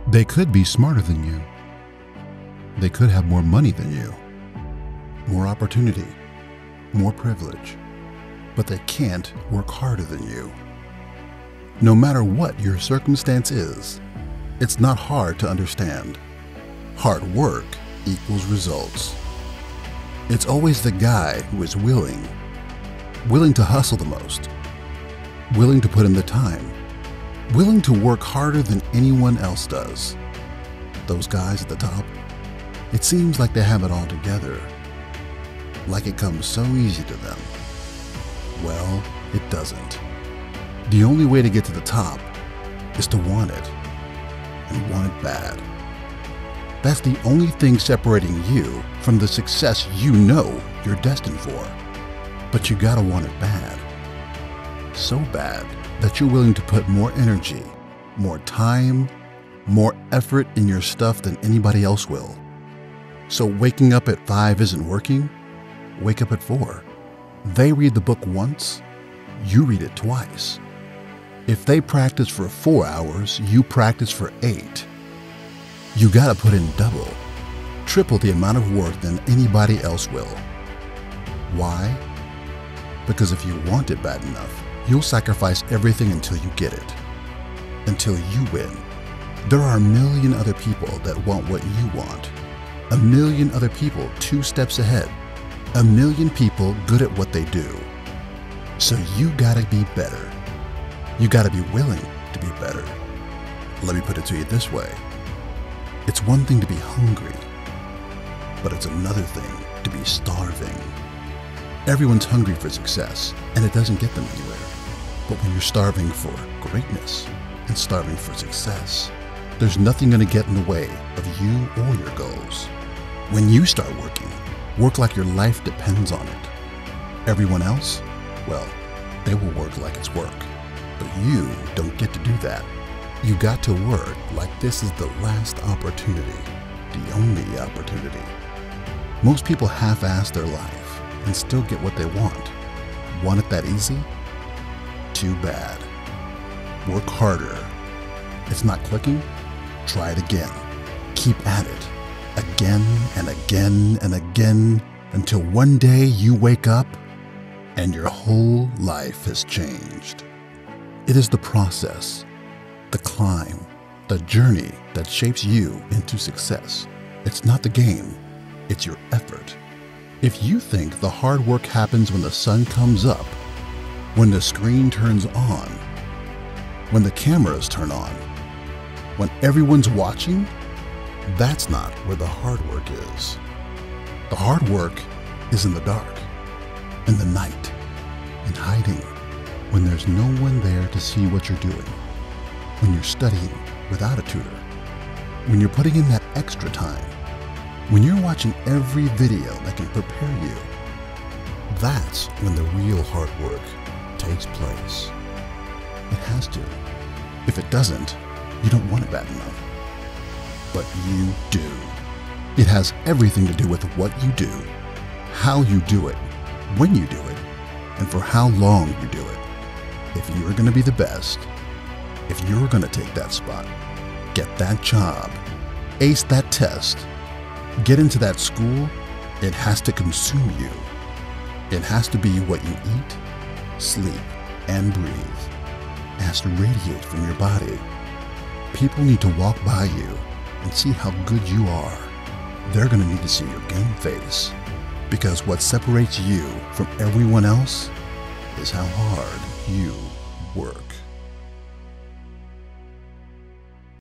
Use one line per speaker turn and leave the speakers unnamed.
They could be smarter than you. They could have more money than you, more opportunity, more privilege, but they can't work harder than you. No matter what your circumstance is, it's not hard to understand. Hard work equals results. It's always the guy who is willing to hustle the most, willing to put in the time, willing to work harder than anyone else does. Those guys at the top, it seems like they have it all together, like it comes so easy to them. Well, it doesn't. The only way to get to the top is to want it, and want it bad. That's the only thing separating you from the success you know you're destined for. But you gotta want it bad. So bad that you're willing to put more energy, more time, more effort in your stuff than anybody else will. So waking up at 5 isn't working, wake up at 4. They read the book once, you read it twice. If they practice for 4 hours, you practice for 8. You gotta put in double, triple the amount of work than anybody else will. Why? Because if you want it bad enough, you'll sacrifice everything until you get it, until you win. There are a million other people that want what you want, a million other people 2 steps ahead, a million people good at what they do. So you gotta be better. You gotta be willing to be better. Let me put it to you this way. It's one thing to be hungry, but it's another thing to be starving. Everyone's hungry for success, and it doesn't get them anywhere. But when you're starving for greatness and starving for success, there's nothing going to get in the way of you or your goals. When you start working, work like your life depends on it. Everyone else, well, they will work like it's work. But you don't get to do that. You got to work like this is the last opportunity, the only opportunity. Most people half-ass their life and still get what they want. Want it that easy? Too bad. Work harder. It's not clicking? Try it again. Keep at it. Again and again and again until one day you wake up and your whole life has changed. It is the process, the climb, the journey that shapes you into success. It's not the game, it's your effort. If you think the hard work happens when the sun comes up, when the screen turns on, when the cameras turn on, when everyone's watching, that's not where the hard work is. The hard work is in the dark, in the night, in hiding, when there's no one there to see what you're doing, when you're studying without a tutor, when you're putting in that extra time, when you're watching every video that can prepare you. That's when the real hard work takes place. It has to. If it doesn't, you don't want it bad enough. But you do. It has everything to do with what you do, how you do it, when you do it, and for how long you do it. If you're going to be the best, if you're going to take that spot, get that job, ace that test, get into that school, it has to consume you. It has to be what you eat, sleep, and breathe. It has to radiate from your body. People need to walk by you and see how good you are. They're going to need to see your game face, because what separates you from everyone else is how hard you work.